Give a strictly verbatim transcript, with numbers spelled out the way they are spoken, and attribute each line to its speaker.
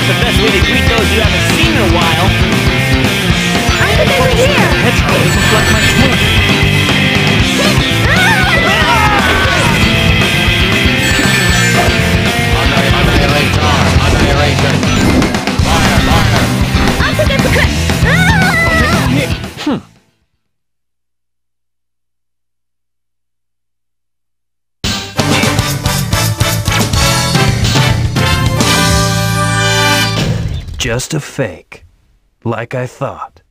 Speaker 1: the best way to greet those you haven't seen in a while.
Speaker 2: I'm the over here!
Speaker 1: Hedgehog doesn't like my swing.
Speaker 3: Annihilator! Annihilation! Fire! Fire!
Speaker 2: I'll take it for cut!
Speaker 1: Hmm. Just a fake, like I thought.